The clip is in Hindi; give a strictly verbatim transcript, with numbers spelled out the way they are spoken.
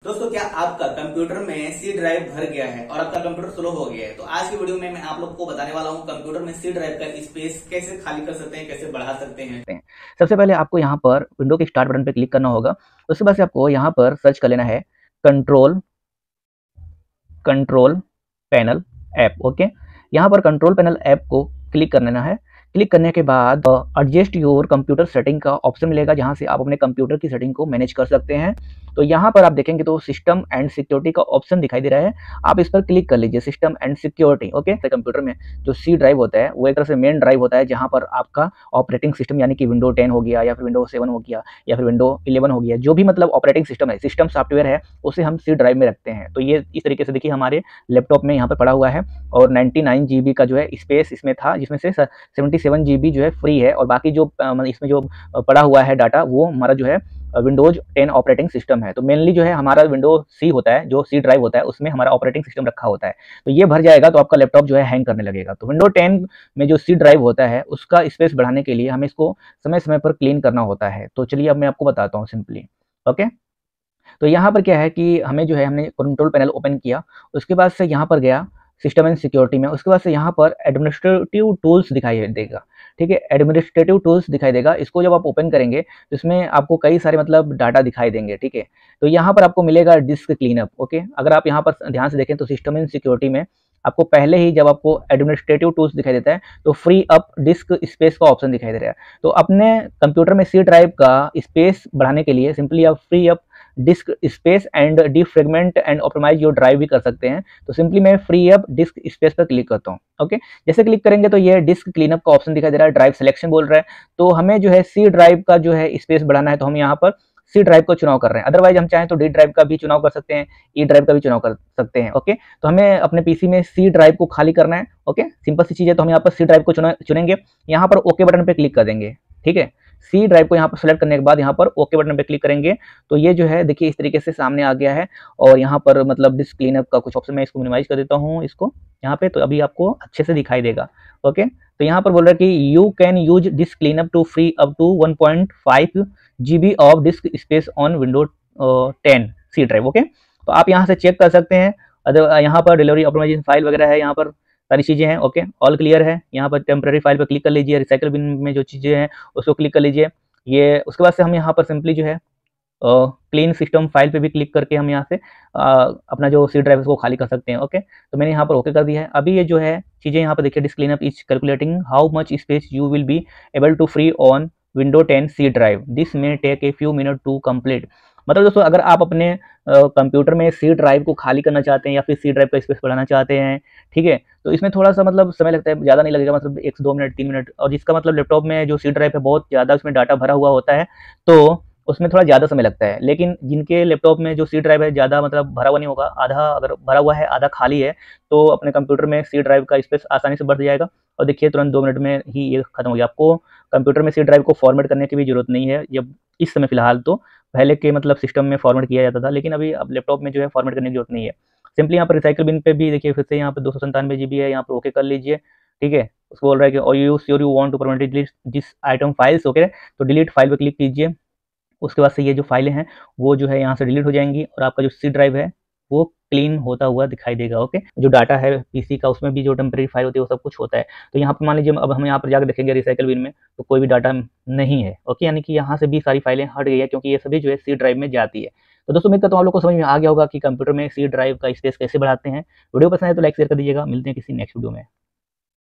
दोस्तों, क्या आपका कंप्यूटर में सी ड्राइव भर गया है और आपका कंप्यूटर स्लो हो गया है? तो आज की वीडियो में मैं आप लोग को बताने वाला हूं कंप्यूटर में सी ड्राइव का स्पेस कैसे खाली कर सकते हैं, कैसे बढ़ा सकते हैं। सबसे पहले आपको यहाँ पर विंडो के स्टार्ट बटन पर क्लिक करना होगा। उसके बाद से आपको यहाँ पर सर्च कर लेना है control control panel app. Okay, यहाँ पर कंट्रोल पैनल ऐप को क्लिक कर लेना है। क्लिक करने के बाद एडजस्ट योर कंप्यूटर सेटिंग का ऑप्शन मिलेगा, जहाँ से आप अपने कंप्यूटर की सेटिंग को मैनेज कर सकते हैं। तो यहाँ पर आप देखेंगे तो सिस्टम एंड सिक्योरिटी का ऑप्शन दिखाई दे रहा है, आप इस पर क्लिक कर लीजिए, सिस्टम एंड सिक्योरिटी। ओके, तो कंप्यूटर में जो सी ड्राइव होता है वो एक तरह से मेन ड्राइव होता है, जहाँ पर आपका ऑपरेटिंग सिस्टम यानी कि विंडो टेन हो गया या फिर विंडो सेवन हो गया या फिर विंडो इलेवन हो गया, जो भी मतलब ऑपरेटिंग सिस्टम है, सिस्टम सॉफ्टवेयर है, उसे हम सी ड्राइव में रखते हैं। तो ये इस तरीके से देखिए हमारे लैपटॉप में यहाँ पर पड़ा हुआ है और नाइन्टी नाइन जी बी का जो है स्पेस इसमें था, जिसमें से सेवेंटी सेवन जी बी जो है फ्री है और बाकी जो इसमें जो पड़ा हुआ है डाटा वो हमारा जो है विंडोज टेन ऑपरेटिंग सिस्टम है। तो मेनली जो है हमारा विंडो सी होता है, जो सी ड्राइव होता है उसमें हमारा ऑपरेटिंग सिस्टम रखा होता है। तो ये भर जाएगा तो आपका लैपटॉप जो है हैंग करने लगेगा। तो विंडो टेन में जो सी ड्राइव होता है उसका स्पेस बढ़ाने के लिए हमें इसको समय समय पर क्लीन करना होता है। तो चलिए अब मैं आपको बताता हूँ सिंपली। ओके, तो यहाँ पर क्या है कि हमें जो है हमने कंट्रोल पैनल ओपन किया, उसके बाद से यहाँ पर गया सिस्टम एंड सिक्योरिटी में, उसके बाद से यहाँ पर एडमिनिस्ट्रेटिव टूल्स दिखाई देगा। ठीक है, एडमिनिस्ट्रेटिव टूल्स दिखाई देगा। इसको जब आप ओपन करेंगे तो इसमें आपको कई सारे मतलब डाटा दिखाई देंगे। ठीक है, तो यहाँ पर आपको मिलेगा डिस्क क्लीनअप। ओके, अगर आप यहाँ पर ध्यान से देखें तो सिस्टम एंड सिक्योरिटी में आपको पहले ही जब आपको एडमिनिस्ट्रेटिव टूल्स दिखाई देता है तो फ्री अप डिस्क स्पेस का ऑप्शन दिखाई दे रहा है। तो अपने कंप्यूटर में सी ड्राइव का स्पेस बढ़ाने के लिए सिंपली आप free up disk space and defragment and optimise your drive भी कर सकते हैं। तो सिंपली मैं फ्री अप डिस्क स्पेस पर क्लिक करता हूँ। ओके, जैसे क्लिक करेंगे तो ये डिस्क क्लीनअप का ऑप्शन दिखाई दे रहा है, ड्राइव सिलेक्शन बोल रहा है। तो हमें जो है सी ड्राइव का जो है स्पेस बढ़ाना है, तो हम यहाँ पर सी ड्राइव को चुनाव कर रहे हैं। अदरवाइज हम चाहें तो डी ड्राइव का भी चुनाव कर सकते हैं, ई ड्राइव का भी चुनाव कर सकते हैं। ओके, तो हमें अपने पीसी में सी ड्राइव को खाली करना है। ओके, सिंपल सी चीज़ है। तो हम यहाँ पर सी ड्राइव को चुनेंगे, यहाँ पर ओके बटन पर क्लिक कर देंगे। ठीक है, सी ड्राइव को यहाँ पर सेलेक्ट करने के बाद यहाँ पर ओके बटन पे क्लिक करेंगे तो ये जो है देखिए इस तरीके से सामने आ गया है। और यहाँ पर मतलब डिस्क क्लीनअप का कुछ ऑप्शन, मैं इसको मिनिमाइज कर देता हूँ इसको यहाँ पे, तो अभी आपको अच्छे से दिखाई देगा। ओके, तो यहाँ पर बोल रहा है कि you can use disk cleanup to free up to one point five GB of disk space on window ten C drive. Okay, तो आप यहाँ से चेक कर सकते हैं। अदर यहाँ पर डिलीवरी ऑप्टिमाइजेशन फाइल वगैरह है, यहाँ पर सारी चीज़ें हैं। ओके, ऑल क्लियर है। यहाँ पर टेम्पररी फाइल पर क्लिक कर लीजिए, रिसाइकल बिन में जो चीज़ें हैं उसको क्लिक कर लीजिए। ये उसके बाद से हम यहाँ पर सिंपली जो है क्लीन सिस्टम फाइल पे भी क्लिक करके हम यहाँ से आ, अपना जो सी ड्राइव उसको खाली कर सकते हैं। ओके, तो मैंने यहाँ पर ओके कर दिया है। अभी ये जो है चीज़ें यहाँ पर देखिए, disk cleanup is calculating how much space you will be able to free on window ten C drive, this may take a few minute to complete. मतलब दोस्तों, अगर आप अपने कंप्यूटर में सी ड्राइव को खाली करना चाहते हैं या फिर सी ड्राइव का स्पेस बढ़ाना चाहते हैं, ठीक है, तो इसमें थोड़ा सा मतलब समय लगता है, ज़्यादा नहीं लगेगा, मतलब एक से दो मिनट तीन मिनट। और जिसका मतलब लैपटॉप में जो सी ड्राइव है बहुत ज़्यादा उसमें डाटा भरा हुआ होता है तो उसमें थोड़ा ज़्यादा समय लगता है। लेकिन जिनके लैपटॉप में जो सी ड्राइव है ज़्यादा मतलब भरा हुआ नहीं होगा, आधा अगर भरा हुआ है आधा खाली है, तो अपने कंप्यूटर में सी ड्राइव का स्पेस आसानी से बढ़ जाएगा और देखिए तुरंत दो मिनट में ही ये खत्म हो गया। आपको कंप्यूटर में सी ड्राइव को फॉर्मेट करने की भी जरूरत नहीं है। जब इस समय फिलहाल तो पहले के मतलब सिस्टम में फॉर्मेट किया जाता था, लेकिन अभी अब लैपटॉप में जो है फॉर्मेट करने की जरूरत नहीं है। सिंपली यहाँ पर रिसाइकल बिन पे भी देखिए फिर से यहाँ पर दो सौ संतानवे जी बी है, यहाँ पर ओके कर लीजिए। ठीक है, उसको बोल रहा है कि और you sure you want to permanently delete this item files. Okay, तो डिलीट फाइल पे क्लिक कीजिए। उसके बाद से ये जो फाइलें हैं वो जो है यहाँ से डिलीट हो जाएंगी और आपका जो सी ड्राइव है वो क्लीन होता हुआ दिखाई देगा। ओके, जो डाटा है पीसी का उसमें भी जो टेम्परेरी फाइल होती है वो सब कुछ होता है। तो यहाँ पर मान लीजिए अब हम यहाँ पर जाकर देखेंगे रिसाइकल बिन में तो कोई भी डाटा नहीं है। ओके, यानी कि यहाँ से भी सारी फाइलें हट गई है क्योंकि ये सभी जो है सी ड्राइव में जाती है। तो दोस्तों, उम्मीद करता हूँ आप लोग को समझ में आ गया होगा कि कंप्यूटर में सी ड्राइव का स्पेस कैसे बढ़ाते हैं। वीडियो पसंद है तो लाइक शेयर कर दीजिएगा। मिलते हैं किसी नेक्स्ट वीडियो में।